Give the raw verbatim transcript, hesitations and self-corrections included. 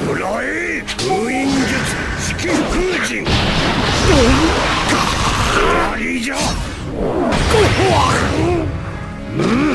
くらえ封印術式封人ありじゃ。うん